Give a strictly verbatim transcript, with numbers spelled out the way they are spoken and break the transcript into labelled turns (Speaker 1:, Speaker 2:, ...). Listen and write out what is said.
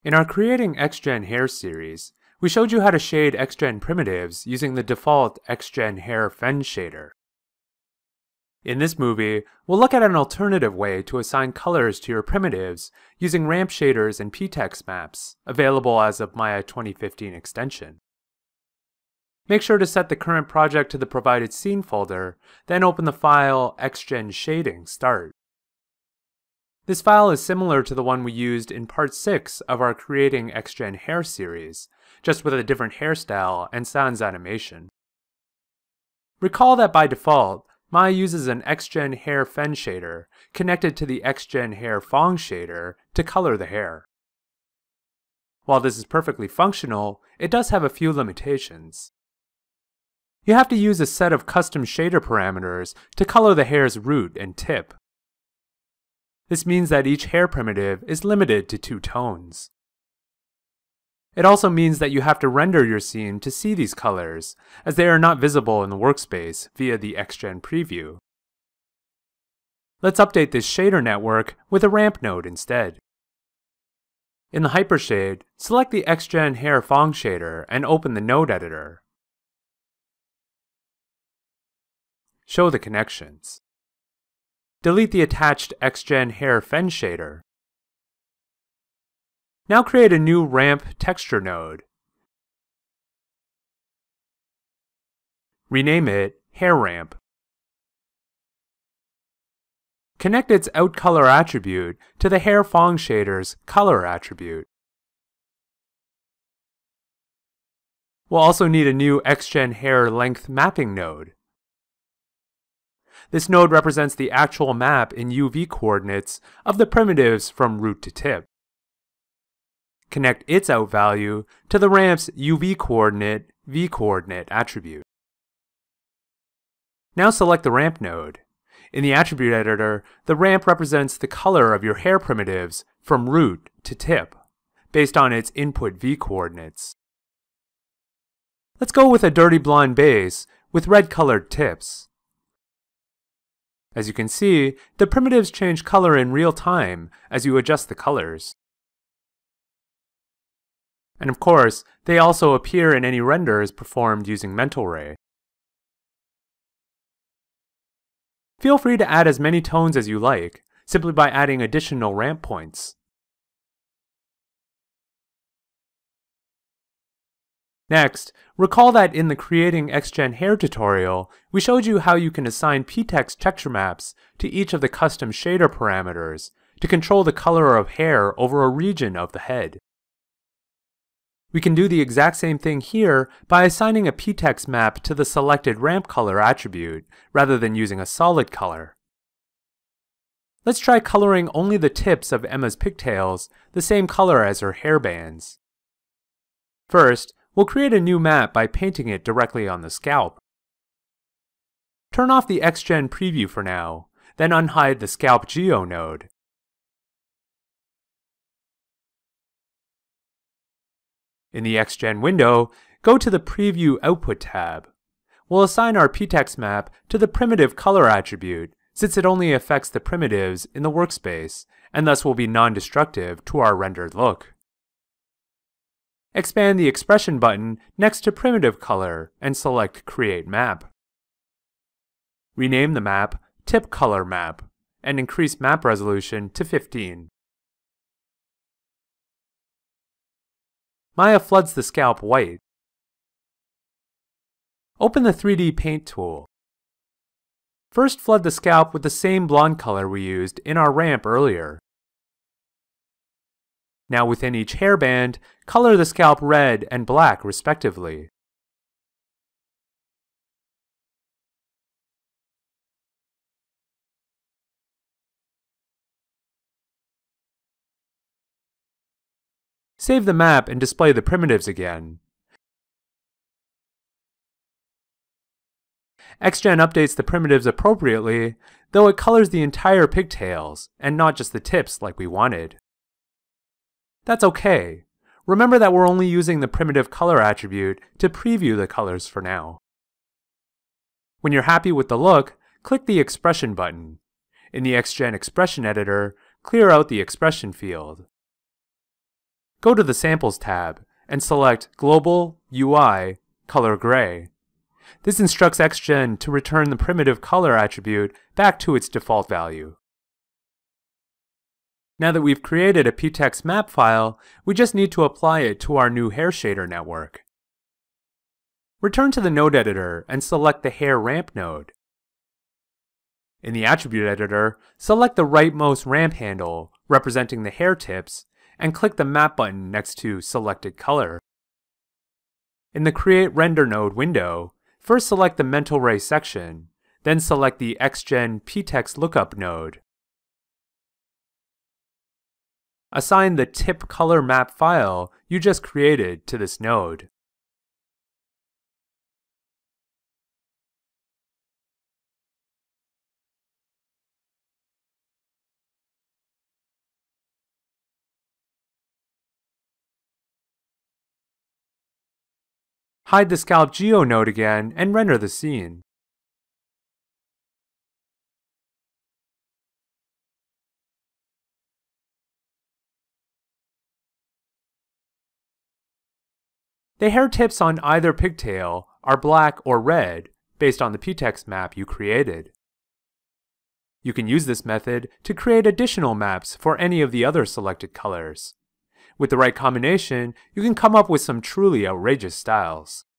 Speaker 1: In our Creating XGen Hair series, we showed you how to shade XGen primitives using the default XGen Hair Fen shader. In this movie, we'll look at an alternative way to assign colors to your primitives using ramp shaders and ptex maps, available as of Maya twenty fifteen extension. Make sure to set the current project to the provided scene folder, then open the file XGen Shading Start. This file is similar to the one we used in part six of our Creating XGen Hair series, just with a different hairstyle and sans animation. Recall that by default, Maya uses an XGen Hair Fen shader connected to the XGen Hair Fong shader to color the hair. While this is perfectly functional, it does have a few limitations. You have to use a set of custom shader parameters to color the hair's root and tip. This means that each hair primitive is limited to two tones. It also means that you have to render your scene to see these colors, as they are not visible in the workspace via the XGen preview. Let's update this shader network with a ramp node instead. In the Hypershade, select the XGen Hair Fong shader and open the node editor. Show the connections. Delete the attached XGen Hair Fen shader. Now create a new ramp texture node. Rename it Hair Ramp. Connect its OutColor attribute to the Hair Fong shader's Color attribute. We'll also need a new XGen Hair Length Mapping node. This node represents the actual map in U V coordinates of the primitives from root to tip. Connect its out value to the ramp's U V coordinate, V coordinate attribute. Now select the ramp node. In the attribute editor, the ramp represents the color of your hair primitives from root to tip, based on its input V coordinates. Let's go with a dirty blonde base with red colored tips. As you can see, the primitives change color in real time as you adjust the colors. And of course, they also appear in any renders performed using Mental Ray. Feel free to add as many tones as you like, simply by adding additional ramp points. Next, recall that in the Creating XGen Hair tutorial, we showed you how you can assign ptex texture maps to each of the custom shader parameters to control the color of hair over a region of the head. We can do the exact same thing here by assigning a ptex map to the selected ramp color attribute rather than using a solid color. Let's try coloring only the tips of Emma's pigtails the same color as her hairbands. First, we'll create a new map by painting it directly on the scalp. Turn off the XGen preview for now, then unhide the Scalp Geo node. In the XGen window, go to the Preview Output tab. We'll assign our ptex map to the primitive color attribute, since it only affects the primitives in the workspace, and thus will be non-destructive to our rendered look. Expand the Expression button next to Primitive Color and select Create Map. Rename the map Tip Color Map and increase map resolution to fifteen. Maya floods the scalp white. Open the three D Paint tool. First, flood the scalp with the same blonde color we used in our ramp earlier. Now within each hairband, color the scalp red and black respectively. Save the map and display the primitives again. XGen updates the primitives appropriately, though it colors the entire pigtails, and not just the tips like we wanted. That's okay. Remember that we're only using the primitive color attribute to preview the colors for now. When you're happy with the look, click the Expression button. In the XGen Expression Editor, clear out the expression field. go to the Samples tab and select Global U I Color Gray. This instructs XGen to return the primitive color attribute back to its default value. Now that we've created a ptex map file, we just need to apply it to our new hair shader network. Return to the node editor and select the hair ramp node. In the attribute editor, select the rightmost ramp handle representing the hair tips and click the map button next to selected color. In the Create Render Node window, first select the mental ray section, then select the XGen ptex lookup node. Assign the tip color map file you just created to this node. Hide the Scalp Geo node again and render the scene. The hair tips on either pigtail are black or red based on the ptex map you created. You can use this method to create additional maps for any of the other selected colors. With the right combination, you can come up with some truly outrageous styles.